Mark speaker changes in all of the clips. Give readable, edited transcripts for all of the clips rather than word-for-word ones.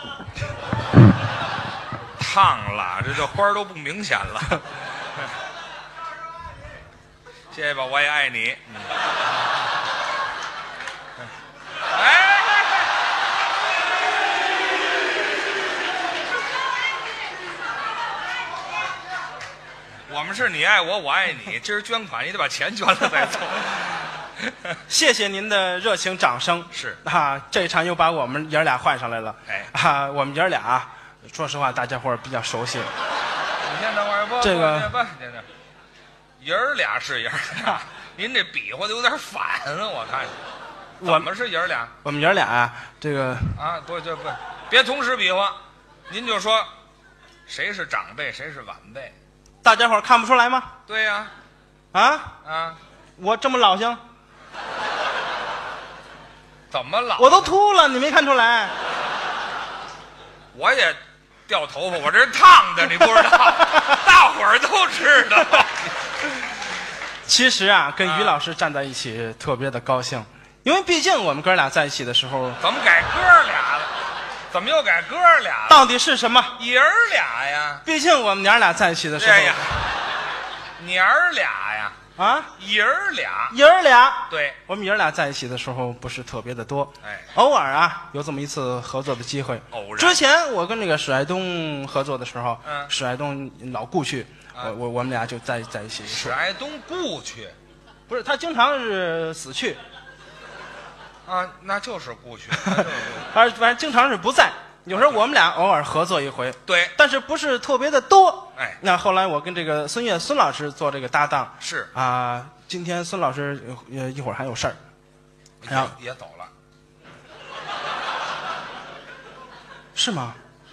Speaker 1: 烫了，这花都不明显了。谢谢吧，我也爱你。哎，我们是你爱我，我爱你。今儿捐款，你得把钱捐了再走。
Speaker 2: 谢谢您的热情掌声。
Speaker 1: 是
Speaker 2: 啊，这一场又把我们爷儿俩换上来了。
Speaker 1: 哎
Speaker 2: 啊，我们爷儿俩，说实话，大家伙儿比较熟悉。
Speaker 1: 你先等会儿，不，
Speaker 2: 这个
Speaker 1: 不，爷儿俩是爷儿俩，您这比划的有点反啊，我看。怎么是爷儿俩？
Speaker 2: 我们爷儿俩啊，这个
Speaker 1: 啊，不，别同时比划，您就说谁是长辈，谁是晚辈。
Speaker 2: 大家伙儿看不出来吗？
Speaker 1: 对呀，
Speaker 2: 啊，我这么老性，
Speaker 1: 怎么老？
Speaker 2: 我都秃了，你没看出来？
Speaker 1: 我也掉头发，我这是烫的，你不知道，大伙儿都知道。
Speaker 2: 其实啊，跟于老师站在一起特别的高兴，因为毕竟我们哥俩在一起的时候，
Speaker 1: 怎么改哥俩了？怎么又改哥俩了？
Speaker 2: 到底是什么？
Speaker 1: 爷儿俩呀！
Speaker 2: 毕竟我们娘俩在一起的时候，
Speaker 1: 哎呀，娘儿俩呀，
Speaker 2: 啊，
Speaker 1: 爷儿俩，
Speaker 2: 爷儿俩，
Speaker 1: 对，
Speaker 2: 我们爷儿俩在一起的时候不是特别的多，
Speaker 1: 哎，
Speaker 2: 偶尔啊有这么一次合作的机会。
Speaker 1: 偶然
Speaker 2: 之前我跟那个史爱东合作的时候，
Speaker 1: 嗯
Speaker 2: 史爱东老故去，
Speaker 1: 啊
Speaker 2: 我们俩就在一起。
Speaker 1: 史爱东故去
Speaker 2: 不是他经常是死去，
Speaker 1: 啊，那就是故去，
Speaker 2: 反正经常是不在。有时候我们俩偶尔合作一回，
Speaker 1: 对，
Speaker 2: 但是不是特别的多。
Speaker 1: 哎，
Speaker 2: 那后来我跟这个孙老师做这个搭档
Speaker 1: 是
Speaker 2: 啊。今天孙老师一会儿还有事儿，然后
Speaker 1: 也走了，
Speaker 2: 是吗？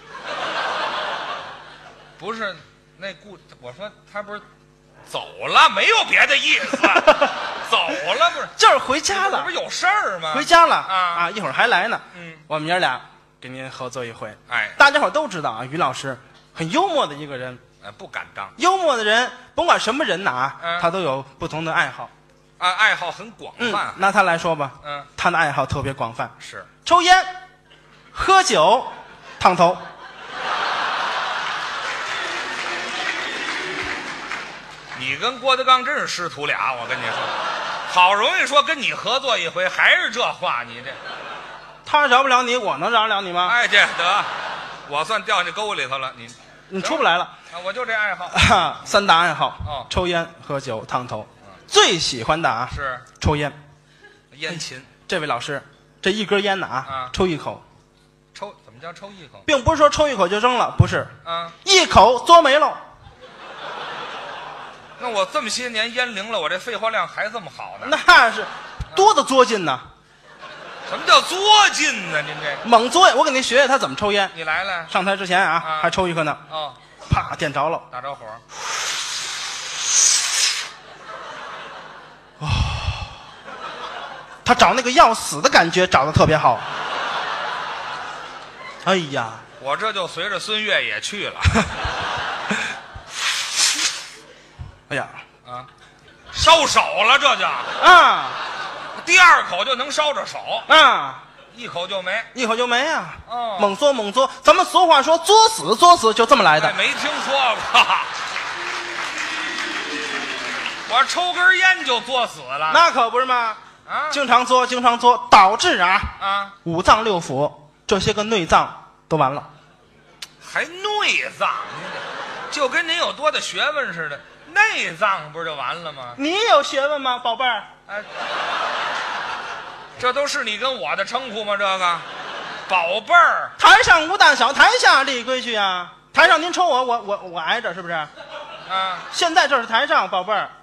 Speaker 1: 不是那我说他不是走了，没有别的意思，走了不是，
Speaker 2: 就是回家了，
Speaker 1: 这不是有事儿吗？
Speaker 2: 回家了
Speaker 1: 啊
Speaker 2: 一会儿还来呢。
Speaker 1: 嗯，
Speaker 2: 我们爷俩给您合作一回。
Speaker 1: 哎，
Speaker 2: 大家伙都知道啊，于老师很幽默的一个人。
Speaker 1: 不敢当
Speaker 2: 幽默的人，甭管什么人呐
Speaker 1: 嗯
Speaker 2: 他都有不同的爱好。
Speaker 1: 啊，爱好很广泛。
Speaker 2: 拿他来说吧，
Speaker 1: 嗯，
Speaker 2: 他的爱好特别广泛，
Speaker 1: 是
Speaker 2: 抽烟、喝酒、烫头。
Speaker 1: 你跟郭德纲真是师徒俩，我跟你说，好容易说跟你合作一回，还是这话，你这，
Speaker 2: 他饶不了你，我能饶了你吗？
Speaker 1: 哎，这得，我算掉进沟里头了，
Speaker 2: 你出不来了。
Speaker 1: 啊，我就这爱好。
Speaker 2: 三大爱好，
Speaker 1: 哦
Speaker 2: 抽烟、喝酒、烫头。最喜欢的啊
Speaker 1: 是
Speaker 2: 抽烟。
Speaker 1: 烟琴，
Speaker 2: 这位老师，这一根烟呢抽一口，
Speaker 1: 抽怎么叫抽一口？
Speaker 2: 并不是说抽一口就扔了，不是，
Speaker 1: 啊，
Speaker 2: 一口嘬没了。
Speaker 1: 那我这么些年烟龄了，我这废话量还这么好呢？
Speaker 2: 那是多的嘬劲呢，
Speaker 1: 什么叫嘬劲呢？您这
Speaker 2: 猛嘬。我给您学学他怎么抽烟。
Speaker 1: 你来来，
Speaker 2: 上台之前还抽一个呢，
Speaker 1: 哦，
Speaker 2: 啪点着了，
Speaker 1: 打着火，
Speaker 2: 他找那个要死的感觉找的特别好。哎呀，
Speaker 1: 我这就随着孙越也去了。
Speaker 2: 哎呀，
Speaker 1: 啊，烧手了，这就
Speaker 2: 啊
Speaker 1: 第二口就能烧着手，
Speaker 2: 啊，
Speaker 1: 一口就没。
Speaker 2: 一口就没啊。
Speaker 1: 哦
Speaker 2: 猛嘬猛嘬，咱们俗话说作死作死，就这么来的。
Speaker 1: 哎，没听说过。我抽根烟就作死了。
Speaker 2: 那可不是嘛，
Speaker 1: 啊
Speaker 2: 经常嘬，导致
Speaker 1: 啊，
Speaker 2: 五脏六腑这些个内脏都完了。
Speaker 1: 还内脏，就跟您有多大学问似的，内脏不是就完了吗？
Speaker 2: 你有学问吗，宝贝儿？
Speaker 1: 哎，这都是你跟我的称呼吗？这个，宝贝儿，
Speaker 2: 台上无大小，台下立规矩啊。台上您抽我挨着是不是？
Speaker 1: 啊，
Speaker 2: 现在这是台上，宝贝儿。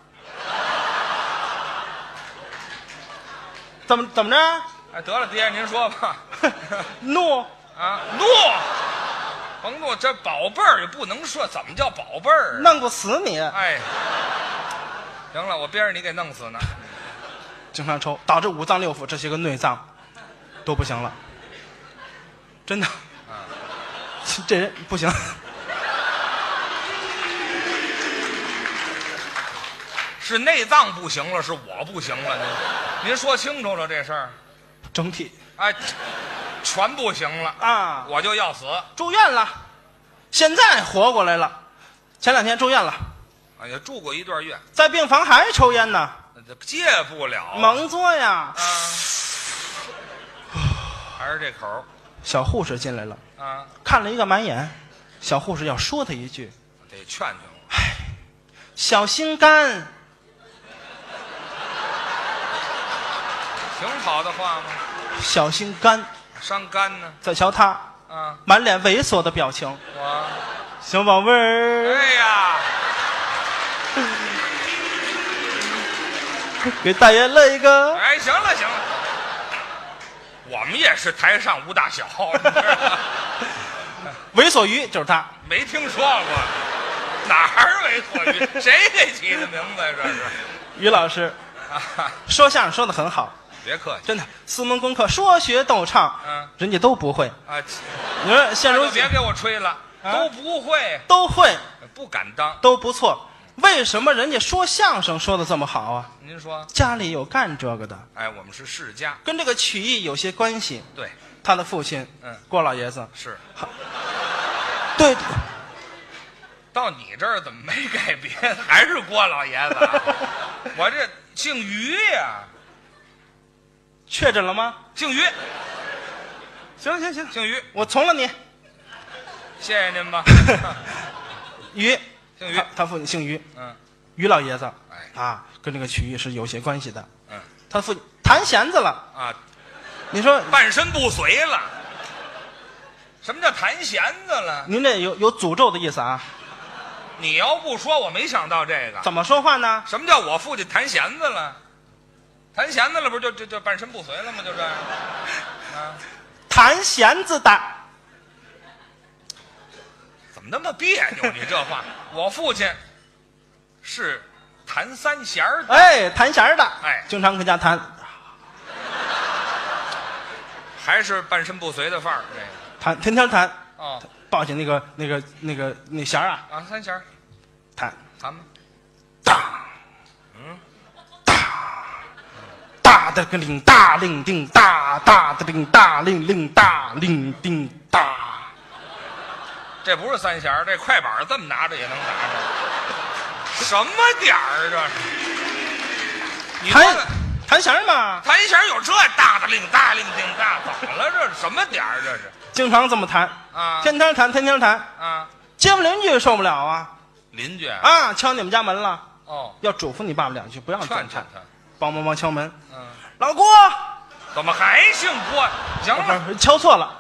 Speaker 2: 怎么着？
Speaker 1: 哎，得了，爹，您说吧。
Speaker 2: 怒
Speaker 1: 啊，怒，甭怒，这宝贝儿也不能说，怎么叫宝贝儿啊？
Speaker 2: 弄不死你。
Speaker 1: 哎，行了，我憋着你给弄死呢。
Speaker 2: 经常抽，导致五脏六腑这些个内脏都不行了，真的。这人不行。
Speaker 1: 是内脏不行了，是我不行了，您说清楚了这事儿。
Speaker 2: 整体
Speaker 1: 哎， 全不行了
Speaker 2: 啊，
Speaker 1: 我就要死。
Speaker 2: 住院了，现在活过来了，前2天住院了。
Speaker 1: 哎呀，住过一段院，
Speaker 2: 在病房还抽烟呢，
Speaker 1: 戒不了，
Speaker 2: 猛嘬呀。
Speaker 1: 还是这口。
Speaker 2: 小护士进来了，
Speaker 1: 啊，
Speaker 2: 看了一个满眼。小护士要说他一句，
Speaker 1: 得劝劝我。
Speaker 2: 唉，小心肝。
Speaker 1: 挺好的话吗？
Speaker 2: 小心肝，
Speaker 1: 伤肝呢。
Speaker 2: 再瞧他，
Speaker 1: 啊，
Speaker 2: 满脸猥琐的表情。
Speaker 1: 我，
Speaker 2: 小宝贝儿，
Speaker 1: 哎呀，
Speaker 2: 给大爷来一个。
Speaker 1: 哎，行了行了，我们也是台上无大小，
Speaker 2: 猥琐鱼就是他。
Speaker 1: 没听说过，哪儿猥琐鱼？谁给起的名字呀？这是
Speaker 2: 于老师，说相声说得很好，
Speaker 1: 别客气，
Speaker 2: 真的，4门功课说学逗唱，人家都不会。
Speaker 1: 啊，
Speaker 2: 你说现如今
Speaker 1: 别给我吹了，都不会，
Speaker 2: 都会，
Speaker 1: 不敢当，
Speaker 2: 都不错。为什么人家说相声说的这么好啊？
Speaker 1: 您说？
Speaker 2: 家里有干这个的。
Speaker 1: 哎，我们是世家，
Speaker 2: 跟这个曲艺有些关系。
Speaker 1: 对，
Speaker 2: 他的父亲，郭老爷子
Speaker 1: 是。
Speaker 2: 对，
Speaker 1: 到你这儿怎么没改别的？还是郭老爷子？我这姓于呀。
Speaker 2: 确诊了吗？
Speaker 1: 姓于。
Speaker 2: 行，
Speaker 1: 姓于，
Speaker 2: 我从了你。
Speaker 1: 谢谢您吧。
Speaker 2: 于，
Speaker 1: 姓于，
Speaker 2: 他父亲姓于。于老爷子。
Speaker 1: 哎，
Speaker 2: 啊，跟这个曲艺是有些关系的。他父亲弹弦子了
Speaker 1: 啊。
Speaker 2: 你说
Speaker 1: 半身不遂了。什么叫弹弦子了？
Speaker 2: 您这有诅咒的意思啊？
Speaker 1: 你要不说，我没想到这个。
Speaker 2: 怎么说话呢？
Speaker 1: 什么叫我父亲弹弦子了？弹弦子了，不是就半身不遂了吗？就这样。啊，
Speaker 2: 弹弦子的。
Speaker 1: 怎么那么别扭？你这话，我父亲是弹3弦的。
Speaker 2: 哎，弹弦的。
Speaker 1: 哎，
Speaker 2: 经常跟家弹。
Speaker 1: 还是半身不遂的范儿，这个
Speaker 2: 弹，天天弹。
Speaker 1: 哦，
Speaker 2: 抱起那弦啊。
Speaker 1: 啊，3弦，
Speaker 2: 弹
Speaker 1: 弹吧。
Speaker 2: 大的个令大令叮大，大的令大令令大令叮大。
Speaker 1: 这不是3弦，这快板这么拿着也能打着。什么点儿这是？你
Speaker 2: 弹弦嘛？
Speaker 1: 弹弦有这大的令大令叮大，怎么了？这是什么点儿？这是？
Speaker 2: 经常这么弹
Speaker 1: 啊，
Speaker 2: 天天弹，天天弹
Speaker 1: 啊。
Speaker 2: 街坊邻居受不了啊。
Speaker 1: 邻居
Speaker 2: 啊，敲你们家门了。
Speaker 1: 哦，
Speaker 2: 要嘱咐你爸爸2句，不让
Speaker 1: 劝他，
Speaker 2: 帮敲门。老郭，
Speaker 1: 怎么还姓郭？行了，
Speaker 2: 敲错了，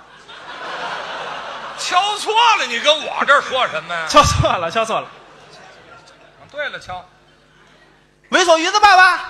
Speaker 1: 敲错了，你跟我这儿说什么呀？
Speaker 2: 敲错了。
Speaker 1: 对了，敲。
Speaker 2: 猥琐鱼的爸爸，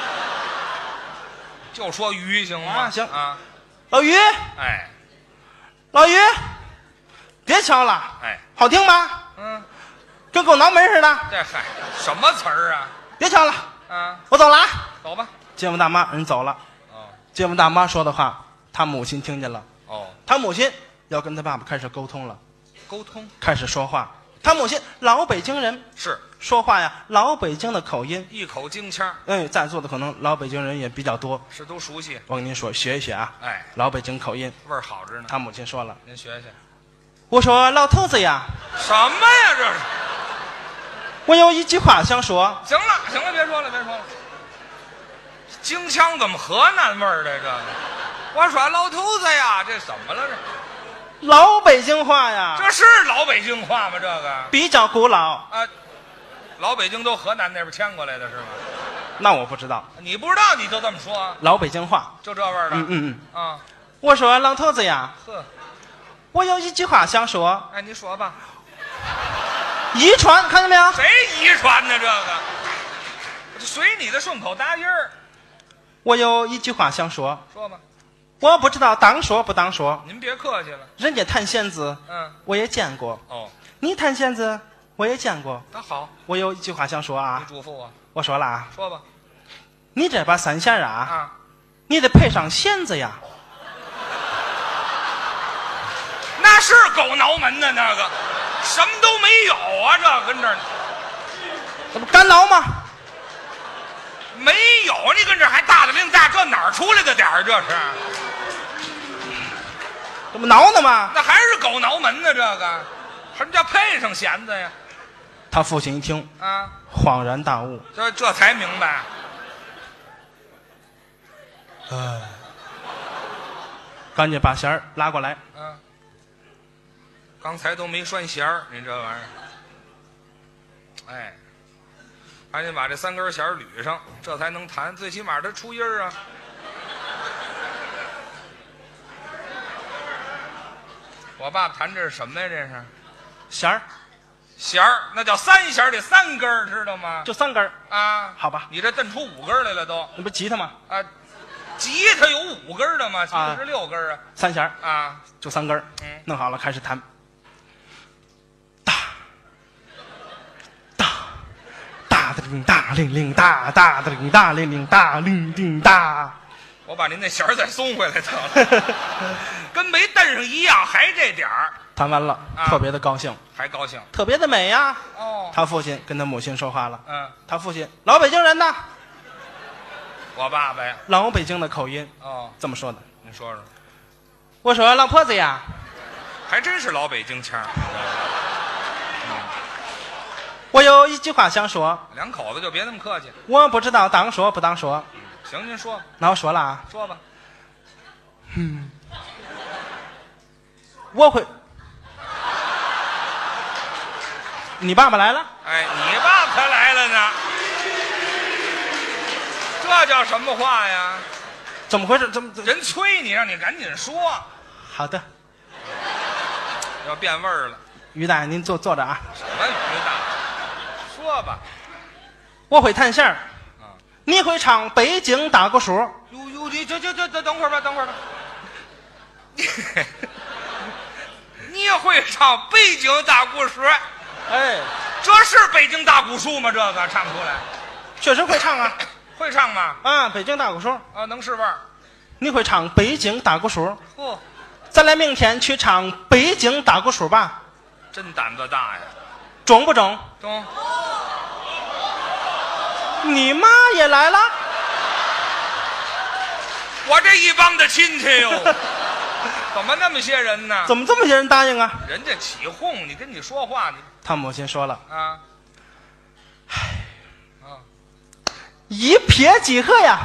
Speaker 1: 就说鱼行吗？
Speaker 2: 啊，行
Speaker 1: 啊，
Speaker 2: 老于，
Speaker 1: 哎，
Speaker 2: 老于，别敲了，
Speaker 1: 哎，
Speaker 2: 好听吗？跟狗挠门似的。
Speaker 1: 这嗨，什么词儿啊？
Speaker 2: 别敲了，
Speaker 1: 啊，
Speaker 2: 我走了啊。
Speaker 1: 走吧。
Speaker 2: 街坊大妈人走了。街坊大妈说的话，他母亲听见了。他母亲要跟他爸爸开始沟通了。
Speaker 1: 沟通，
Speaker 2: 开始说话。他母亲老北京人，
Speaker 1: 是
Speaker 2: 说话呀，老北京的口音，
Speaker 1: 一口京腔。
Speaker 2: 在座的可能老北京人也比较多，
Speaker 1: 是都熟悉。
Speaker 2: 我跟您说，学一学啊。
Speaker 1: 哎，
Speaker 2: 老北京口音
Speaker 1: 味儿好着呢。
Speaker 2: 他母亲说了，
Speaker 1: 您学学。
Speaker 2: 我说老头子呀，
Speaker 1: 什么呀这是？
Speaker 2: 我有一句话想说。
Speaker 1: 行了，别说了。京腔怎么河南味儿的这个？我说老头子呀，这怎么了这？
Speaker 2: 老北京话呀。
Speaker 1: 这是老北京话吗？这个
Speaker 2: 比较古老
Speaker 1: 啊。老北京都河南那边迁过来的是吗？
Speaker 2: 那我不知道。
Speaker 1: 你不知道你就这么说？
Speaker 2: 老北京话
Speaker 1: 就这味儿的。啊。
Speaker 2: 我说老头子呀，
Speaker 1: 呵，
Speaker 2: 我有一句话想说。
Speaker 1: 哎，你说吧。
Speaker 2: 遗传，看见没有？
Speaker 1: 谁遗传呢？这个随你的顺口答音儿。
Speaker 2: 我有一句话想说。
Speaker 1: 说吧。
Speaker 2: 我不知道当说不当说。
Speaker 1: 您别客气了。
Speaker 2: 人家弹弦子，我也见过。你弹弦子，我也见过。
Speaker 1: 那好，
Speaker 2: 我有一句话想说啊。
Speaker 1: 你嘱咐我。
Speaker 2: 我说了啊。
Speaker 1: 说吧。
Speaker 2: 你这把3弦啊，你得配上弦子呀。
Speaker 1: 那是狗挠门的那个，什么都没有啊！这跟这儿，
Speaker 2: 这不干挠吗？
Speaker 1: 没有，你跟这儿还大的令大，这哪儿出来的点儿？这是
Speaker 2: 怎么挠呢嘛？
Speaker 1: 那还是狗挠门呢？这个什么叫配上弦子呀？
Speaker 2: 他父亲一听，
Speaker 1: 啊，
Speaker 2: 恍然大悟，
Speaker 1: 这才明白。
Speaker 2: 赶紧把弦儿拉过来。
Speaker 1: 嗯，刚才都没拴弦儿，您这玩意儿，哎，赶紧把这3根弦儿捋上，这才能弹，最起码它出音儿啊。我爸爸弹这是什么呀？这是
Speaker 2: 弦儿
Speaker 1: 弦儿，那叫3弦儿，得3根儿，知道吗？
Speaker 2: 就3根儿
Speaker 1: 啊，
Speaker 2: 好吧？
Speaker 1: 你这蹬出5根儿来了都。
Speaker 2: 那不吉他吗？
Speaker 1: 啊，吉他有5根儿的吗？吉他是6根儿啊。
Speaker 2: 3弦儿
Speaker 1: 啊，
Speaker 2: 就3根儿。弄好了开始弹。哒哒哒的铃哒铃铃哒哒的铃哒铃铃哒铃铃哒。
Speaker 1: 我把您那弦儿再松回来得了，跟没蹬上一样，还这点儿。
Speaker 2: 弹完了，特别的高兴，
Speaker 1: 还高兴。
Speaker 2: 特别的美呀。
Speaker 1: 哦，
Speaker 2: 他父亲跟他母亲说话了。他父亲老北京人呐，
Speaker 1: 我爸爸呀，
Speaker 2: 老北京的口音。
Speaker 1: 哦，
Speaker 2: 这么说的。
Speaker 1: 您说说。
Speaker 2: 我说老婆子呀，
Speaker 1: 还真是老北京腔儿。
Speaker 2: 我有一句话想说。
Speaker 1: 两口子就别那么客气。
Speaker 2: 我不知道当说不当说。
Speaker 1: 行，您说。
Speaker 2: 那我说了啊。
Speaker 1: 说吧。
Speaker 2: 我会。你爸爸来了？
Speaker 1: 哎，你爸爸才来了呢。这叫什么话呀？
Speaker 2: 怎么回事？怎么
Speaker 1: 人催你，让你赶紧说。
Speaker 2: 好的。
Speaker 1: 要变味儿了。
Speaker 2: 于大爷，您坐着啊。
Speaker 1: 什么于大？说吧。
Speaker 2: 我会弹线儿。你会唱北京大鼓书？
Speaker 1: 哟，你这等会儿吧，等会儿吧。你会唱北京大鼓书？
Speaker 2: 哎，
Speaker 1: 这是北京大鼓书吗？这个唱不出来。
Speaker 2: 确实会唱啊。
Speaker 1: 会唱吗？
Speaker 2: 啊，北京大鼓书
Speaker 1: 啊，能示范。
Speaker 2: 你会唱北京大鼓书？
Speaker 1: 嚯，
Speaker 2: 咱俩明天去唱北京大鼓书吧。
Speaker 1: 真胆子大呀。
Speaker 2: 中不中？
Speaker 1: 中。
Speaker 2: 你妈也来了？
Speaker 1: 我这一帮的亲戚哟，怎么那么些人呢？
Speaker 2: 怎么这么些人答应啊？
Speaker 1: 人家起哄，你跟你说话，你
Speaker 2: 他母亲说了
Speaker 1: 啊，
Speaker 2: 一撇即合呀。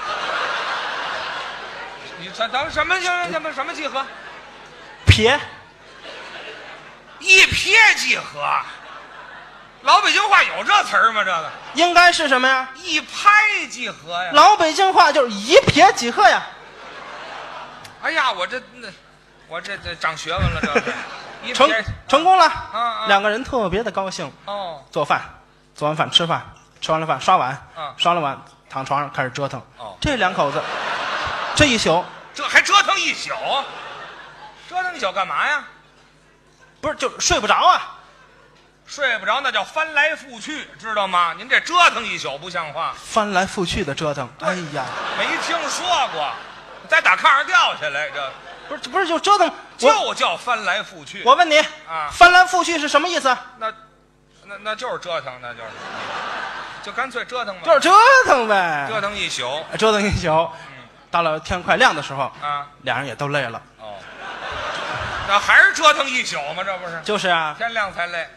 Speaker 1: 你等什么什么集合？
Speaker 2: 撇，
Speaker 1: 一撇即合。老北京话有这词儿吗？这个
Speaker 2: 应该是什么呀？
Speaker 1: 一拍即合呀。
Speaker 2: 老北京话就是一撇即合呀。
Speaker 1: 哎呀，我这长学问了，这是一
Speaker 2: 撇成功了。两个人特别的高兴。
Speaker 1: 哦，
Speaker 2: 做饭，做完饭吃饭，吃完了饭刷碗，刷了碗躺床上开始折腾。
Speaker 1: 哦，
Speaker 2: 这两口子这一宿，
Speaker 1: 这还折腾一宿，折腾一宿干嘛呀？
Speaker 2: 不是就睡不着啊。
Speaker 1: 睡不着那叫翻来覆去，知道吗？您这折腾一宿不像话。
Speaker 2: 翻来覆去的折腾，哎呀，
Speaker 1: 没听说过，再打炕上掉下来，这
Speaker 2: 不是就折腾，
Speaker 1: 就叫翻来覆去。
Speaker 2: 我问你
Speaker 1: 啊，
Speaker 2: 翻来覆去是什么意思？
Speaker 1: 那就是折腾，那就是就干脆折腾吧，
Speaker 2: 就是折腾呗，
Speaker 1: 折腾一宿，
Speaker 2: 折腾一宿。到了天快亮的时候
Speaker 1: 啊，
Speaker 2: 俩人也都累了。
Speaker 1: 哦，那还是折腾一宿吗？这不是？
Speaker 2: 就是啊，
Speaker 1: 天亮才累。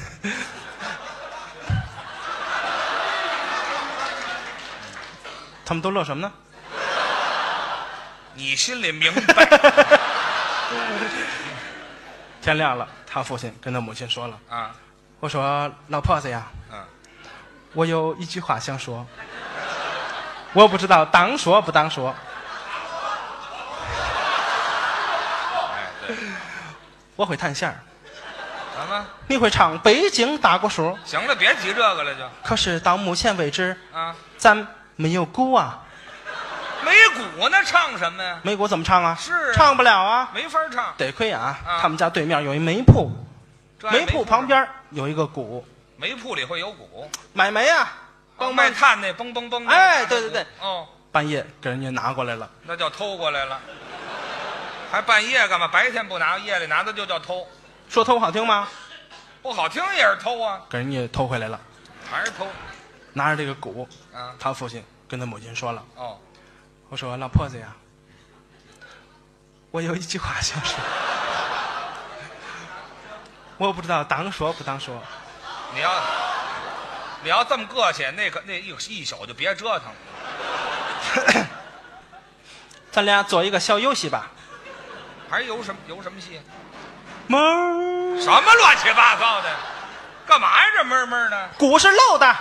Speaker 2: 他们都乐什么呢？
Speaker 1: 你心里明白。
Speaker 2: 天亮了，他父亲跟他母亲说了
Speaker 1: 啊，
Speaker 2: 我说老婆子呀，我有一句话想说，我不知道当说不当说。
Speaker 1: 哎，对，
Speaker 2: 我会弹线儿。
Speaker 1: 什么？
Speaker 2: 你会唱北京大鼓书？
Speaker 1: 行了，别提这个了，就。
Speaker 2: 可是到目前为止
Speaker 1: 啊，
Speaker 2: 咱没有鼓啊。
Speaker 1: 没鼓那唱什么呀？
Speaker 2: 没鼓怎么唱啊？
Speaker 1: 是啊，
Speaker 2: 唱不了啊，
Speaker 1: 没法唱。
Speaker 2: 得亏啊，他们家对面有一煤铺，煤铺旁边有一个鼓。
Speaker 1: 煤铺里会有鼓？
Speaker 2: 买煤啊，
Speaker 1: 卖炭那嘣嘣嘣。
Speaker 2: 哎，对对对，
Speaker 1: 哦，
Speaker 2: 半夜给人家拿过来了，
Speaker 1: 那叫偷过来了。还半夜干嘛？白天不拿，夜里拿的就叫偷。
Speaker 2: 说偷好听吗？
Speaker 1: 不好听也是偷啊，
Speaker 2: 给人家偷回来了，
Speaker 1: 还是偷。
Speaker 2: 拿着这个鼓，他父亲跟他母亲说了，我说老婆子呀， 我有一句话想说，我不知道当说不当说。
Speaker 1: 你要这么客气，那一宿就别折腾了。
Speaker 2: 咱俩做一个小游戏吧。
Speaker 1: 还有什么戏？
Speaker 2: 门
Speaker 1: 什么乱七八糟的？干嘛呀？这闷闷的？
Speaker 2: 鼓是漏的。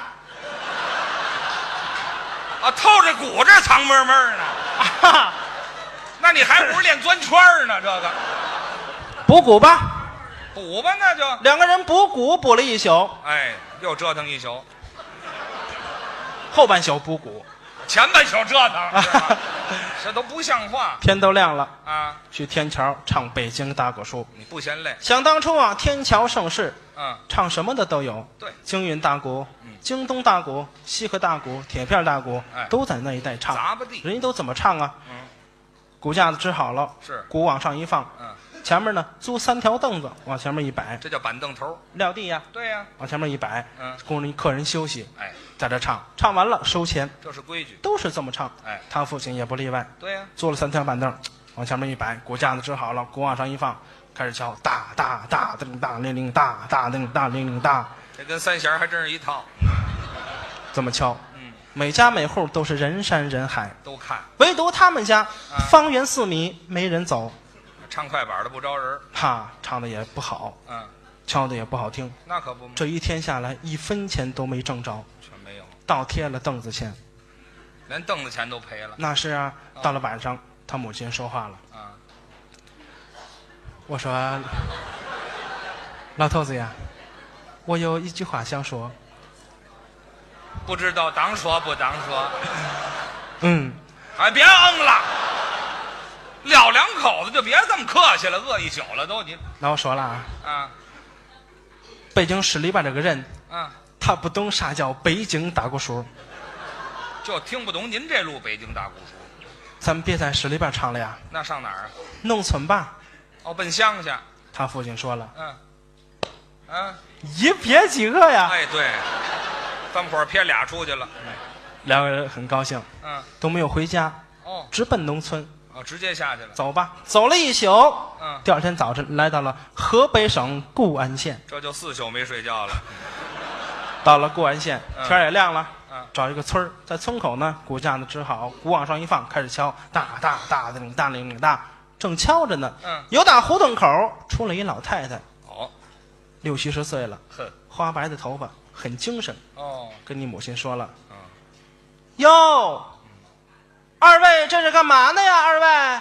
Speaker 1: 啊，透着鼓这藏闷闷呢。
Speaker 2: 啊，
Speaker 1: 那你还不如练钻圈呢？这个
Speaker 2: 补鼓吧，
Speaker 1: 补吧，那就
Speaker 2: 两个人补鼓补了一宿，
Speaker 1: 哎，又折腾一宿，
Speaker 2: 后半宿补鼓，
Speaker 1: 前半宿折腾，是吧这都不像话
Speaker 2: 天都亮了
Speaker 1: 啊！
Speaker 2: 去天桥唱北京大鼓书。
Speaker 1: 你不嫌累？
Speaker 2: 想当初啊，天桥盛世，
Speaker 1: 嗯，
Speaker 2: 唱什么的都有。
Speaker 1: 对，
Speaker 2: 京韵大鼓、京东大鼓、西河大鼓、铁片大鼓，
Speaker 1: 哎
Speaker 2: 都在那一带唱。
Speaker 1: 砸吧地，
Speaker 2: 人家都怎么唱啊？鼓架子支好了，
Speaker 1: 是
Speaker 2: 鼓往上一放，前面呢租3条凳子往前面一摆，
Speaker 1: 这叫板凳头。
Speaker 2: 撂地呀，
Speaker 1: 对呀，
Speaker 2: 往前面一摆，
Speaker 1: 嗯，
Speaker 2: 供人客人休息，
Speaker 1: 哎，
Speaker 2: 在这唱，唱完了收钱，
Speaker 1: 这是规矩。
Speaker 2: 都是这么唱。
Speaker 1: 哎，
Speaker 2: 他父亲也不例外，
Speaker 1: 对呀，
Speaker 2: 坐了3条板凳，往前面一摆，鼓架子支好了，鼓往上一放，开始敲，大大大噔大铃铃大大噔大铃铃大，
Speaker 1: 这跟三弦还真是一套。
Speaker 2: 这么敲。每家每户都是人山人海，
Speaker 1: 都看，
Speaker 2: 唯独他们家方圆4米没人走。
Speaker 1: 唱快板的不招人。
Speaker 2: 哈，唱的也不好，敲的也不好听。
Speaker 1: 那可不嘛，
Speaker 2: 这一天下来，1分钱都没挣着，
Speaker 1: 全没有，
Speaker 2: 倒贴了凳子钱。
Speaker 1: 连凳子钱都赔了。
Speaker 2: 那是啊，到了晚上，他母亲说话了。我说，老头子呀，我有一句话想说。
Speaker 1: 不知道当说不当说。
Speaker 2: 哎，
Speaker 1: 别了，撂两口子就别这么客气了，饿一宿了都你。
Speaker 2: 那我说了北京市里边这个人，他不懂啥叫北京大鼓书，
Speaker 1: 就听不懂您这路北京大鼓书。
Speaker 2: 咱们别在市里边唱了呀。
Speaker 1: 那上哪儿啊？
Speaker 2: 农村吧。
Speaker 1: 哦，奔乡下。
Speaker 2: 他父亲说了。
Speaker 1: 一
Speaker 2: 别几个呀？
Speaker 1: 哎，对，分伙撇俩出去了。
Speaker 2: 两个人很高兴，都没有回家，直奔农村。
Speaker 1: 直接下去了。
Speaker 2: 走吧，走了一宿，第二天早晨来到了河北省固安县。
Speaker 1: 这就4宿没睡觉了。
Speaker 2: 到了固安县，天也亮了，找一个村儿，在村口呢，鼓架子支好，鼓往上一放，开始敲，大大大的大铃铃大，正敲着呢，有打胡同口出来一老太太，60、70岁了，花白的头发，很精神。跟你母亲说了，哟，二位这是干嘛呢呀？二位，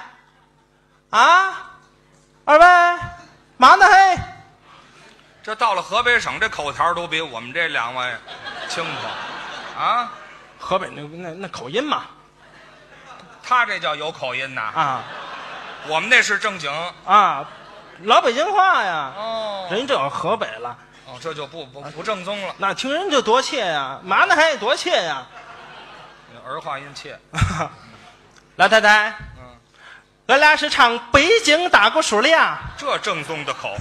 Speaker 2: 二位，嘛呢嘿？
Speaker 1: 这到了河北省，这口条都比我们这2位清楚啊！
Speaker 2: 河北那口音嘛，
Speaker 1: 他这叫有口音呐我们那是正经
Speaker 2: 老北京话呀。人这要河北了。
Speaker 1: 这就不正宗了。
Speaker 2: 那听人就多切呀，嘛呢还多切呀？
Speaker 1: 儿化音切。
Speaker 2: 老太太，俺俩是唱北京大鼓书的呀。
Speaker 1: 这正宗的口。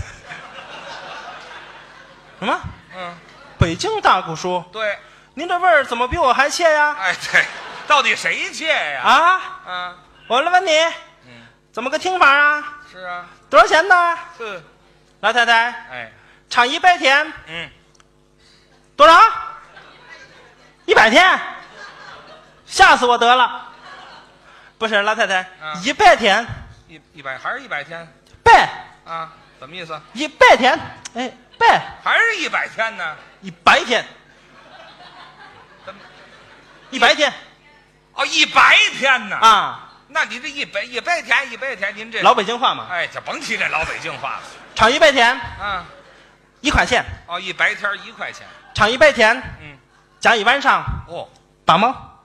Speaker 2: 什么？北京大鼓书。
Speaker 1: 对。
Speaker 2: 您这味儿怎么比我还切呀？
Speaker 1: 哎，对，到底谁切呀？
Speaker 2: 我来问你，怎么个听法啊？
Speaker 1: 是啊。
Speaker 2: 多少钱呢？
Speaker 1: 是。
Speaker 2: 老太太，唱100天。多少？100天？吓死我得了！不是老太太，100天。
Speaker 1: 100还是100天？
Speaker 2: 百
Speaker 1: 怎么意思
Speaker 2: ？100天，百
Speaker 1: 还是100天呢
Speaker 2: ？100天。100天。
Speaker 1: 100天呢？那你这100天，您这
Speaker 2: 老北京话嘛？
Speaker 1: 哎，就甭提这老北京话了。
Speaker 2: 唱100天，1块钱。
Speaker 1: 100天1块钱。
Speaker 2: 唱100天，加一晚上，8毛。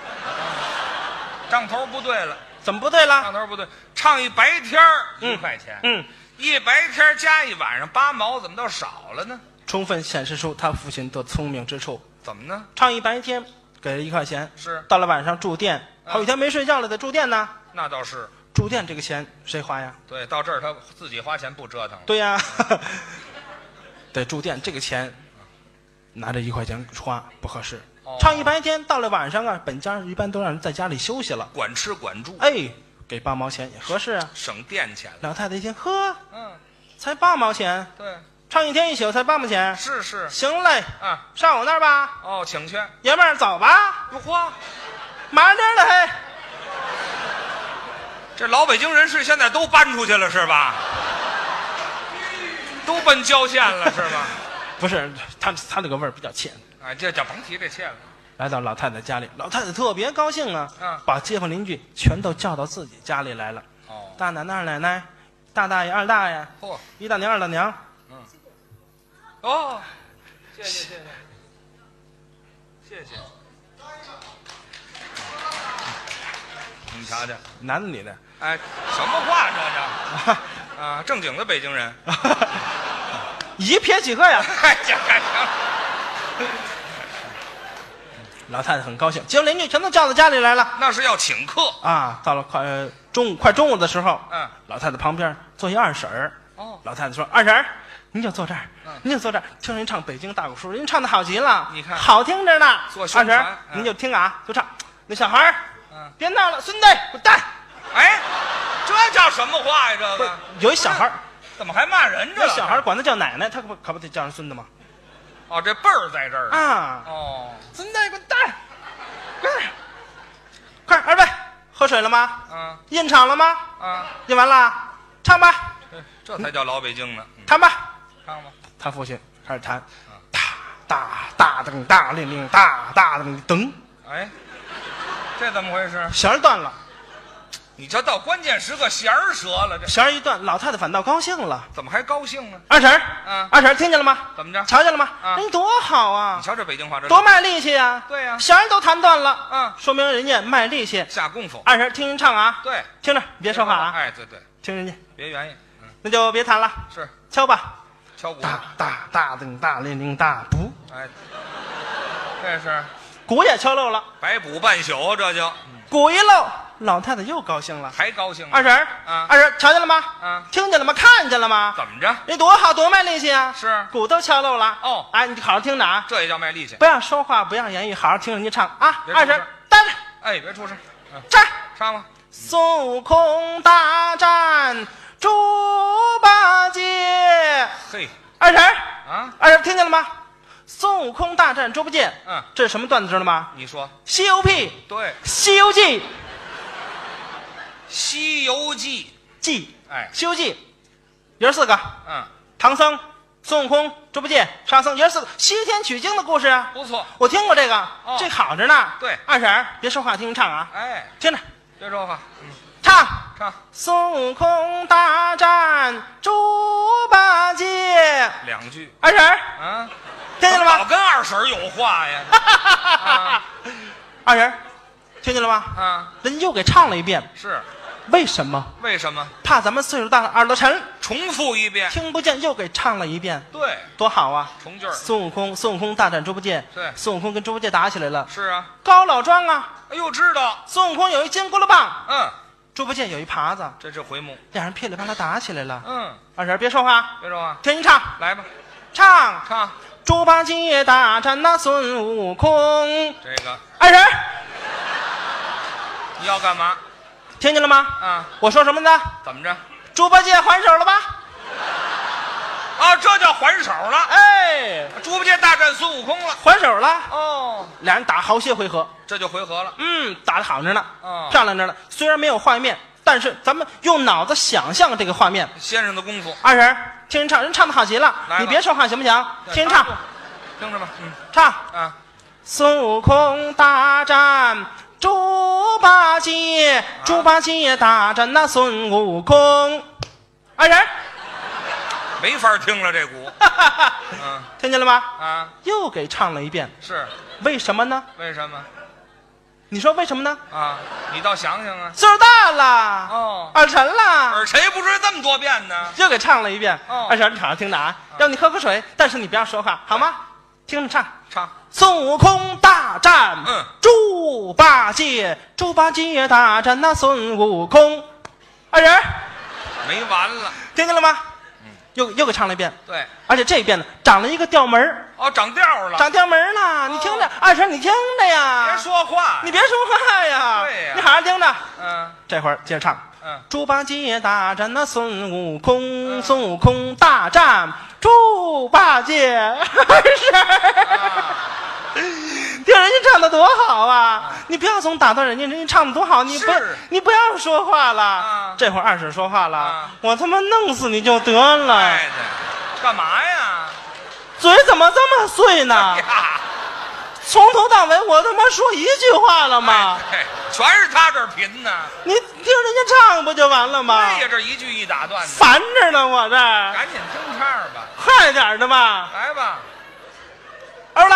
Speaker 1: 账头不对了。
Speaker 2: 怎么不对了？
Speaker 1: 账头不对，唱100天1块钱，100天加一晚上8毛，怎么倒少了呢？
Speaker 2: 充分显示出他父亲的聪明之处。
Speaker 1: 怎么呢？
Speaker 2: 唱100天给了1块钱，
Speaker 1: 是
Speaker 2: 到了晚上住店，好几天没睡觉了，得住店呢。
Speaker 1: 那倒是。
Speaker 2: 住店这个钱谁花呀？
Speaker 1: 对，到这儿他自己花钱不折腾了。
Speaker 2: 对呀，得住店这个钱，拿着1块钱花不合适。唱100天，到了晚上本家一般都让人在家里休息了，
Speaker 1: 管吃管住。
Speaker 2: 给8毛钱也合适啊，
Speaker 1: 省电钱了。
Speaker 2: 老太太一听，呵，
Speaker 1: 嗯，
Speaker 2: 才8毛钱，
Speaker 1: 对，
Speaker 2: 唱一天一宿才8毛钱，
Speaker 1: 是，
Speaker 2: 行嘞，
Speaker 1: 啊，
Speaker 2: 上我那儿吧。
Speaker 1: 哦，请去。
Speaker 2: 爷们儿，走吧，
Speaker 1: 哟嚯，
Speaker 2: 慢点的嘿。
Speaker 1: 这老北京人士现在都搬出去了是吧？都奔郊县了是吧？
Speaker 2: 不是，他这个味儿比较欠。
Speaker 1: 哎，这叫甭提这切了。
Speaker 2: 来到老太太家里，老太太特别高兴啊，把街坊邻居全都叫到自己家里来了。
Speaker 1: 哦，
Speaker 2: 大奶奶、二奶奶，大大爷、二大爷，
Speaker 1: 嚯，
Speaker 2: 一大娘、二大娘。
Speaker 1: 哦，谢谢。你瞧瞧，
Speaker 2: 男的女的？
Speaker 1: 哎，什么话这叫？啊，正经的北京人。
Speaker 2: 一撇几个呀？
Speaker 1: 哎，行。
Speaker 2: 老太太很高兴，街坊邻居全都叫到家里来了。
Speaker 1: 那是要请客
Speaker 2: 啊！到了快中午的时候，老太太旁边坐一二婶儿。
Speaker 1: 哦，
Speaker 2: 老太太说：“二婶儿，您就坐这儿，您就坐这儿，听人唱北京大鼓书，人唱的好极了，
Speaker 1: 你看
Speaker 2: 好听着呢。
Speaker 1: 做宣传，
Speaker 2: 二婶儿，您就听啊，就唱。那小孩儿，别闹了，孙子滚蛋！
Speaker 1: 哎，这叫什么话呀？这个
Speaker 2: 有一小孩儿，
Speaker 1: 怎么还骂人？这
Speaker 2: 小孩管他叫奶奶，他可不得叫人孙子吗？
Speaker 1: 哦，这辈儿在这儿
Speaker 2: 啊！
Speaker 1: 哦，
Speaker 2: 孙子滚蛋！快，二位喝水了吗？印场了吗？印完了，唱吧。
Speaker 1: 这才叫老北京呢。
Speaker 2: 弹吧，
Speaker 1: 唱吧。
Speaker 2: 他父亲开始弹，大噔大铃铃大噔噔。
Speaker 1: 哎，这怎么回事？
Speaker 2: 弦儿断了。
Speaker 1: 你这到关键时刻弦儿折了，这
Speaker 2: 弦儿一断，老太太反倒高兴了。
Speaker 1: 怎么还高兴呢？
Speaker 2: 二婶儿，二婶儿听见了吗？
Speaker 1: 怎么着？
Speaker 2: 瞧见了吗？人多好啊！
Speaker 1: 你瞧这北京话，这
Speaker 2: 多卖力气呀！
Speaker 1: 对呀，
Speaker 2: 弦儿都弹断了，说明人家卖力气，
Speaker 1: 下功夫。
Speaker 2: 二婶儿听人唱啊，
Speaker 1: 对，
Speaker 2: 听着，别说话啊！
Speaker 1: 哎，对，
Speaker 2: 听人家，
Speaker 1: 别原因，
Speaker 2: 那就别弹了，
Speaker 1: 是
Speaker 2: 敲吧，
Speaker 1: 敲鼓，
Speaker 2: 大噔大铃铃大补，
Speaker 1: 哎，这是
Speaker 2: 鼓也敲漏了，
Speaker 1: 白补半宿，这就
Speaker 2: 鼓一漏。老太太又高兴了，
Speaker 1: 还高兴了。
Speaker 2: 二婶儿，二婶儿瞧见了吗？听见了吗？看见了吗？
Speaker 1: 怎么着？
Speaker 2: 人多好，多卖力气啊！
Speaker 1: 是，
Speaker 2: 鼓都敲漏了。
Speaker 1: 哦，
Speaker 2: 哎，你好好听着啊！
Speaker 1: 这也叫卖力气。
Speaker 2: 不要说话，不要言语，好好听人家唱啊！二婶儿，待着。
Speaker 1: 哎，别出声。唱吧。
Speaker 2: 孙悟空大战猪八戒。
Speaker 1: 嘿，
Speaker 2: 二婶儿二婶儿听见了吗？孙悟空大战猪八戒。这是什么段子知道吗？
Speaker 1: 你说。
Speaker 2: 西游屁。
Speaker 1: 对。
Speaker 2: 西游记。
Speaker 1: 西游记，
Speaker 2: 哎，西游记，爷4个，唐僧、孙悟空、猪八戒、沙僧，爷4个西天取经的故事啊，
Speaker 1: 不错，
Speaker 2: 我听过这个，这好着呢。
Speaker 1: 对，
Speaker 2: 二婶儿别说话，听人唱啊，
Speaker 1: 哎，
Speaker 2: 听着，
Speaker 1: 别说话，
Speaker 2: 唱，
Speaker 3: 孙悟空大战猪八戒
Speaker 1: ，2句。
Speaker 2: 二婶儿，
Speaker 3: 听见了吗？
Speaker 1: 老跟二婶有话呀。
Speaker 2: 二婶，听见了吗？人家又给唱了一遍。
Speaker 1: 是。
Speaker 2: 为什么？
Speaker 1: 为什么？
Speaker 2: 怕咱们岁数大了耳朵沉，
Speaker 1: 重复一遍，
Speaker 2: 听不见，又给唱了一遍。
Speaker 1: 对，
Speaker 2: 多好啊！
Speaker 1: 重句儿。
Speaker 2: 孙悟空大战猪八戒。
Speaker 1: 对，
Speaker 2: 孙悟空跟猪八戒打起来了。
Speaker 1: 是啊，
Speaker 2: 高老庄啊！
Speaker 1: 哎呦，知道。
Speaker 2: 孙悟空有一金箍噜棒，猪八戒有一耙子，
Speaker 1: 这是回目。
Speaker 2: 俩人噼里啪啦打起来了。二婶别说话，
Speaker 1: 别说话，
Speaker 2: 听你唱，
Speaker 1: 来吧，
Speaker 2: 唱。猪八戒大战那孙悟空。
Speaker 1: 这个。
Speaker 2: 二婶，
Speaker 1: 你要干嘛？
Speaker 2: 听见了吗？我说什么呢？
Speaker 1: 怎么着？
Speaker 2: 猪八戒还手了吧？
Speaker 1: 这叫还手了。
Speaker 2: 哎，
Speaker 1: 猪八戒大战孙悟空了，
Speaker 2: 还手了。
Speaker 1: 哦，
Speaker 2: 俩人打好些回合，
Speaker 1: 这就回合了。
Speaker 2: 打得好着呢，漂亮着呢。虽然没有画面，但是咱们用脑子想象这个画面。
Speaker 1: 先生的功夫。
Speaker 2: 二婶，听人唱，人唱得好极了。你别说话行不行？听人唱，
Speaker 1: 听着吧。
Speaker 2: 唱。孙悟空大战猪八戒，猪八戒大战那孙悟空。二婶，
Speaker 1: 没法听了这鼓。
Speaker 2: 听见了吗？又给唱了一遍。
Speaker 1: 是，
Speaker 2: 为什么呢？
Speaker 1: 为什么？
Speaker 2: 你说为什么呢？
Speaker 1: 你倒想想啊。
Speaker 2: 岁数大了，耳沉了，
Speaker 1: 耳谁不知这么多遍呢？
Speaker 2: 又给唱了一遍。二婶，你好好听着啊，让你喝口水，但是你不要说话，好吗？听着唱。孙悟空大战猪八戒，猪八戒大战那孙悟空。二人
Speaker 1: 没完了，
Speaker 2: 听见了吗？又给唱了一遍。
Speaker 1: 对，
Speaker 2: 而且这一遍呢，长了一个调门
Speaker 1: 哦，长调了，
Speaker 2: 长调门了，你听着，二婶你听着呀，
Speaker 1: 别说话，
Speaker 2: 你别说话呀，
Speaker 1: 对呀，
Speaker 2: 你好好听着。这会儿接着唱。猪八戒大战那孙悟空，孙悟空大战猪八戒，是。听人家唱的多好啊！你不要总打断人家唱的多好，你不要说话了。这会儿二婶说话了，我他妈弄死你就得了。
Speaker 1: 哎，干嘛呀？
Speaker 2: 嘴怎么这么碎呢？从头到尾我他妈说一句话了吗？
Speaker 1: 全是他这儿贫呢。
Speaker 2: 你听人家唱不就完了吗？
Speaker 1: 对呀，这一句一打断的，
Speaker 2: 烦着呢，我这。
Speaker 1: 赶紧听唱吧，
Speaker 2: 快点的吧。
Speaker 1: 来吧，
Speaker 2: 来。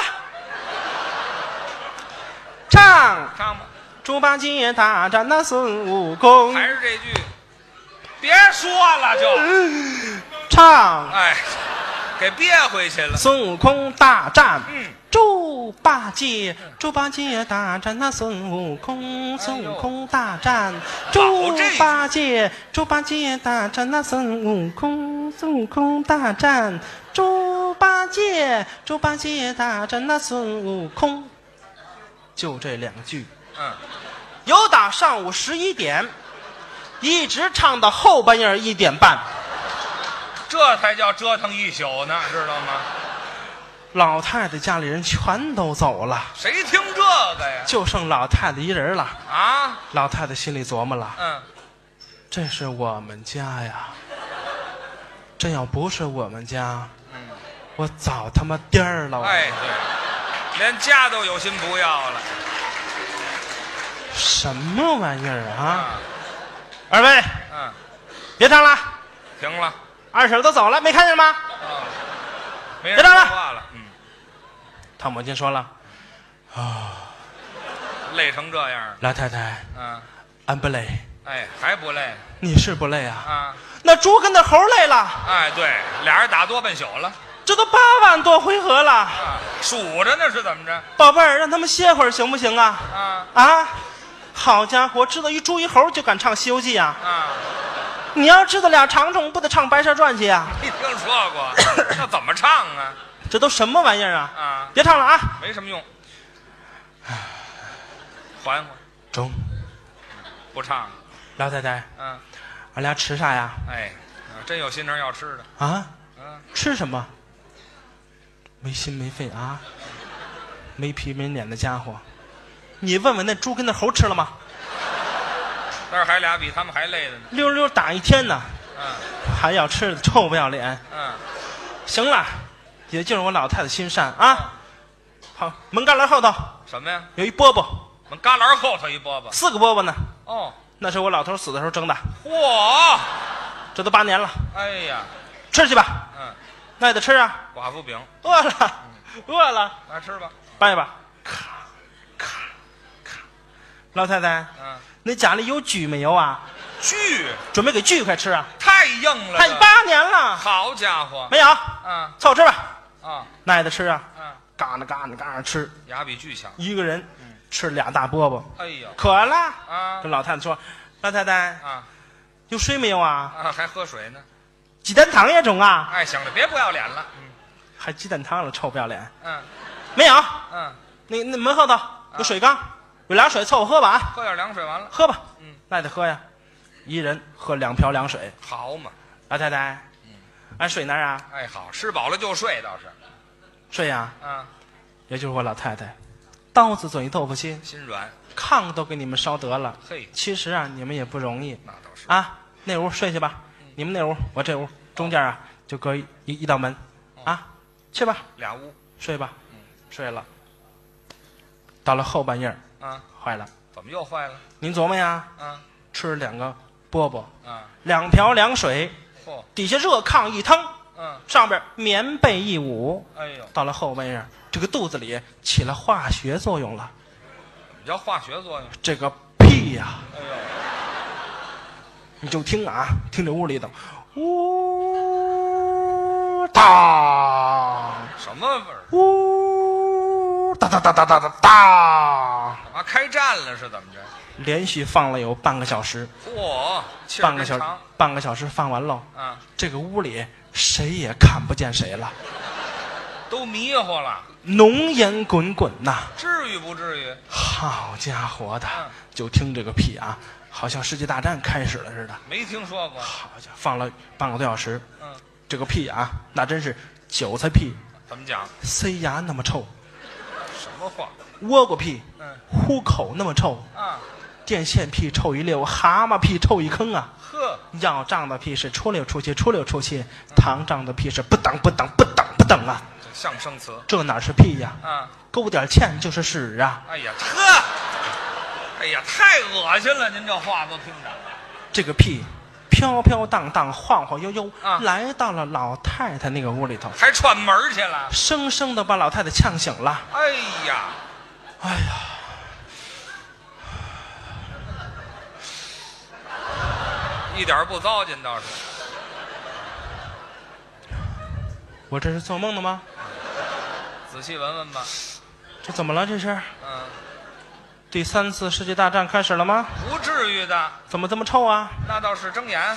Speaker 2: 唱
Speaker 1: 吧，
Speaker 2: 猪八戒大战那孙悟空，
Speaker 1: 还是这句，别说了就
Speaker 2: 唱。
Speaker 1: 哎，给憋回去了。
Speaker 2: 孙悟空大战猪八戒，猪八戒大战那孙悟空，孙悟空大战猪八戒，猪八戒大战那孙悟空，孙悟空大战猪八戒，猪八戒大战那孙悟空。就这2句，由打上午11点，一直唱到后半夜1点半，
Speaker 1: 这才叫折腾一宿呢，知道吗？
Speaker 2: 老太太家里人全都走了，
Speaker 1: 谁听这个呀？
Speaker 2: 就剩老太太一人了
Speaker 1: 啊！
Speaker 2: 老太太心里琢磨了，这是我们家呀，这要不是我们家，我早他妈颠儿了。
Speaker 1: 哎，对，连家都有心不要了。
Speaker 2: 什么玩意儿啊！二位，别唱了，
Speaker 1: 停了。
Speaker 2: 二婶都走了，没看见吗？
Speaker 1: 别唱了。
Speaker 2: 汤母亲说了，
Speaker 1: 累成这样。
Speaker 2: 老太太，俺不累。
Speaker 1: 哎，还不累？
Speaker 2: 你是不累啊？那猪跟那猴累了。
Speaker 1: 哎，对，俩人打多半宿了。
Speaker 2: 这都8万多回合了，
Speaker 1: 数着呢，是怎么着？
Speaker 2: 宝贝儿，让他们歇会儿行不行啊？好家伙，知道一猪一猴就敢唱《西游记》啊？你要知道俩长虫，不得唱《白蛇传》去呀？
Speaker 1: 没听说过，那怎么唱啊？
Speaker 2: 这都什么玩意儿啊？别唱了啊！
Speaker 1: 没什么用，缓缓。
Speaker 2: 中，
Speaker 1: 不唱。
Speaker 2: 老太太，俺俩吃啥呀？
Speaker 1: 哎，真有心肠要吃的
Speaker 2: 啊？吃什么？没心没肺啊，没皮没脸的家伙！你问问那猪跟那猴吃了吗？
Speaker 1: 但是还俩比他们还累的呢，
Speaker 2: 溜溜打一天呢，还要吃的，臭不要脸！行了，也就是我老太太心善啊。好，门栅栏后头
Speaker 1: 什么呀？
Speaker 2: 有一饽饽，
Speaker 1: 门栅栏后头一饽饽
Speaker 2: ，4个饽饽呢。那是我老头死的时候蒸的。
Speaker 1: 嚯，
Speaker 2: 这都8年了。
Speaker 1: 哎呀，
Speaker 2: 吃去吧。那也得吃啊。
Speaker 1: 寡妇饼。
Speaker 2: 饿了，饿了。
Speaker 1: 来吃吧。
Speaker 2: 掰吧。咔咔咔。老太太，那家里有锯没有啊？
Speaker 1: 锯，
Speaker 2: 准备给锯快吃啊。
Speaker 1: 太硬了。
Speaker 2: 还8年了。
Speaker 1: 好家伙。
Speaker 2: 没有。凑合吃吧。那也得吃啊。嘎那嘎那嘎那吃。
Speaker 1: 牙比锯强。
Speaker 2: 一个人吃2大饽饽。
Speaker 1: 哎呀，
Speaker 2: 渴了。跟老太太说，老太太，有水没有啊？
Speaker 1: 还喝水呢。
Speaker 2: 鸡蛋汤也中啊！
Speaker 1: 哎，行了，别不要脸了。
Speaker 2: 还鸡蛋汤了，臭不要脸。
Speaker 1: 没
Speaker 2: 有。那门后头有水缸，有凉水，凑合喝吧啊。
Speaker 1: 喝点凉水完了。
Speaker 2: 喝吧。那得喝呀，一人喝2瓢凉水。
Speaker 1: 好嘛。
Speaker 2: 老太太，俺睡哪儿啊？
Speaker 1: 哎，好，吃饱了就睡倒是。
Speaker 2: 睡呀。也就是我老太太，刀子嘴豆腐心，
Speaker 1: 心软，
Speaker 2: 炕都给你们烧得了。
Speaker 1: 嘿，
Speaker 2: 其实啊，你们也不容易。
Speaker 1: 那倒是
Speaker 2: 啊，那屋睡去吧。你们那屋，我这屋，中间啊就隔一道门，去吧
Speaker 1: ，2屋
Speaker 2: 睡吧。睡了。到了后半夜，坏了。
Speaker 1: 怎么又坏了？
Speaker 2: 您琢磨呀。吃2个饽饽，2瓢凉水，底下热炕一腾，上边棉被一捂。
Speaker 1: 哎呦，
Speaker 2: 到了后半夜，这个肚子里起了化学作用了。
Speaker 1: 怎么叫化学作用？
Speaker 2: 这个屁呀！
Speaker 1: 哎呦，
Speaker 2: 你就听啊，听这屋里头，呜哒，
Speaker 1: 什么味儿？
Speaker 2: 呜哒哒哒哒哒哒哒。
Speaker 1: 干嘛开战了？是怎么着？
Speaker 2: 连续放了有半个小时。半个小时放完喽。这个屋里谁也看不见谁了。
Speaker 1: 都迷糊了，
Speaker 2: 浓烟滚滚呐。
Speaker 1: 至于不至于？
Speaker 2: 好家伙的，就听这个屁啊，好像世界大战开始了似的。
Speaker 1: 没听说过。
Speaker 2: 好家伙，放了半个多小时。这个屁啊，那真是韭菜屁。
Speaker 1: 怎么讲？
Speaker 2: 塞牙那么臭。
Speaker 1: 什么话？
Speaker 2: 倭瓜屁，虎口那么臭。电线屁臭一溜，蛤蟆屁臭一坑啊。
Speaker 1: 呵，
Speaker 2: 药胀的屁是出溜出去，出溜出去；糖胀的屁是不等不等不等不等啊。
Speaker 1: 相声词。
Speaker 2: 这哪是屁呀？勾点芡就是屎啊！
Speaker 1: 哎呀，呵，哎呀，太恶心了！您这话都听着。
Speaker 2: 这个屁飘飘荡荡，晃晃悠悠，来到了老太太那个屋里头，
Speaker 1: 还串门去了，
Speaker 2: 生生的把老太太呛醒了。
Speaker 1: 哎呀，
Speaker 2: 哎呀，
Speaker 1: 一点不糟践倒是。
Speaker 2: 我这是做梦的吗？
Speaker 1: 仔细闻闻吧。
Speaker 2: 这怎么了？这是？第3次世界大战开始了吗？
Speaker 1: 不至于的。
Speaker 2: 怎么这么臭啊？
Speaker 1: 那倒是睁眼。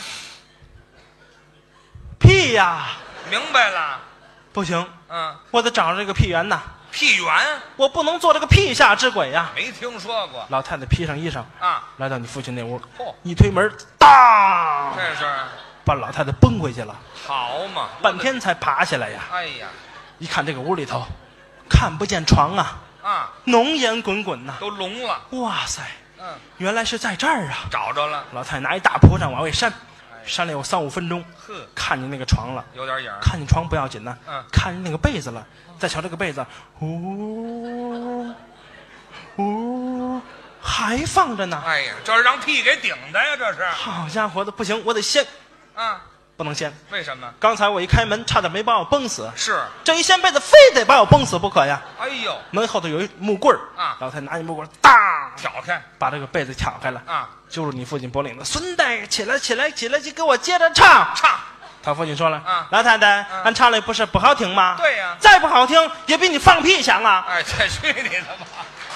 Speaker 2: 屁呀！
Speaker 1: 明白了。
Speaker 2: 不行。我得找着这个屁源呐。
Speaker 1: 屁源？
Speaker 2: 我不能做这个屁下之鬼呀！
Speaker 1: 没听说过。
Speaker 2: 老太太披上衣裳来到你父亲那屋，一推门，当！
Speaker 1: 这是
Speaker 2: 把老太太崩回去了。
Speaker 1: 好嘛，
Speaker 2: 半天才爬起来呀！
Speaker 1: 哎呀，
Speaker 2: 一看这个屋里头，看不见床啊！浓烟滚滚呐，
Speaker 1: 都聋了。
Speaker 2: 哇塞！原来是在这儿啊！
Speaker 1: 找着了。
Speaker 2: 老太太拿一大蒲扇往外扇，扇了有3、5分钟，看见那个床了，
Speaker 1: 有点影。
Speaker 2: 看见床不要紧呢，看见那个被子了，再瞧这个被子，还放着呢。
Speaker 1: 哎呀，这是让屁给顶的呀！这是。
Speaker 2: 好家伙的，不行，我得掀。不能掀。
Speaker 1: 为什么？
Speaker 2: 刚才我一开门，差点没把我崩死。
Speaker 1: 是。
Speaker 2: 这一掀被子，非得把我崩死不可呀！
Speaker 1: 哎呦，
Speaker 2: 门后头有一木棍儿老太太拿一木棍儿，当
Speaker 1: 挑开，
Speaker 2: 把这个被子挑开了揪住你父亲脖领子，孙子起来起来起来，就给我接着唱。他父亲说了老太太，俺唱的不是不好听吗？
Speaker 1: 对呀，
Speaker 2: 再不好听也比你放屁响啊！
Speaker 1: 哎，这去你的吧！